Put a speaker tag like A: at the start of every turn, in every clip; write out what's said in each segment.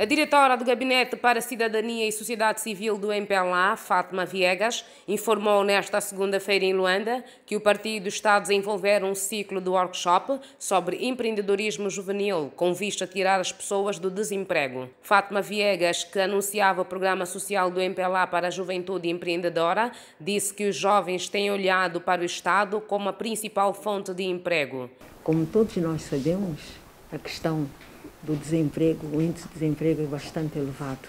A: A diretora do Gabinete para a Cidadania e Sociedade Civil do MPLA, Fátima Viegas, informou nesta segunda-feira em Luanda que o partido está a desenvolver um ciclo de workshop sobre empreendedorismo juvenil, com vista a tirar as pessoas do desemprego. Fátima Viegas, que anunciava o programa social do MPLA para a juventude empreendedora, disse que os jovens têm olhado para o Estado como a principal fonte de emprego.
B: Como todos nós sabemos, a questão do desemprego, o índice de desemprego é bastante elevado.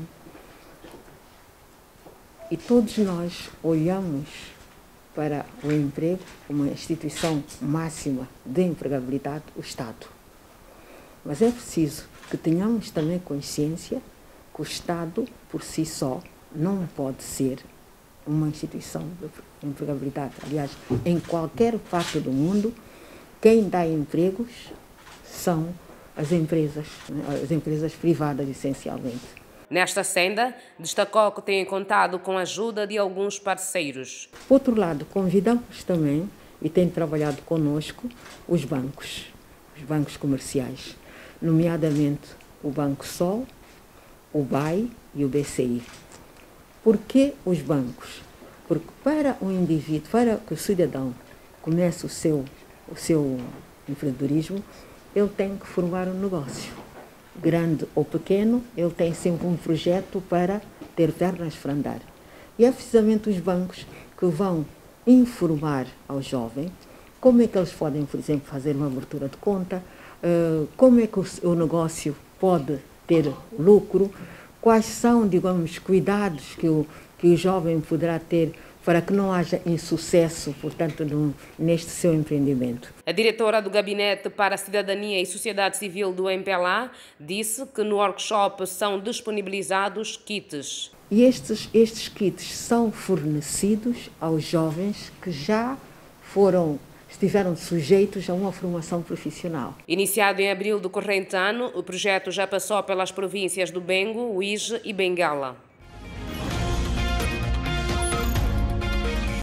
B: E todos nós olhamos para o emprego como uma instituição máxima de empregabilidade, o Estado. Mas é preciso que tenhamos também consciência que o Estado, por si só, não pode ser uma instituição de empregabilidade. Aliás, em qualquer parte do mundo, quem dá empregos são as empresas privadas, essencialmente.
A: Nesta senda, destacou que têm contado com a ajuda de alguns parceiros.
B: Por outro lado, convidamos também, e têm trabalhado conosco, os bancos comerciais, nomeadamente o Banco Sol, o BAE e o BCI. Por que os bancos? Porque para o indivíduo, para que o cidadão comece o seu empreendedorismo, ele tem que formar um negócio. Grande ou pequeno, ele tem sempre um projeto para ter pernas para andar. E é precisamente os bancos que vão informar ao jovem como é que eles podem, por exemplo, fazer uma abertura de conta, como é que o negócio pode ter lucro, quais são, digamos, cuidados que o jovem poderá ter para que não haja insucesso, portanto, neste seu empreendimento.
A: A diretora do Gabinete para a Cidadania e Sociedade Civil do MPLA disse que no workshop são disponibilizados kits.
B: E estes kits são fornecidos aos jovens que já estiveram sujeitos a uma formação profissional.
A: Iniciado em abril do corrente ano, o projeto já passou pelas províncias do Bengo, Uíge e Bengala.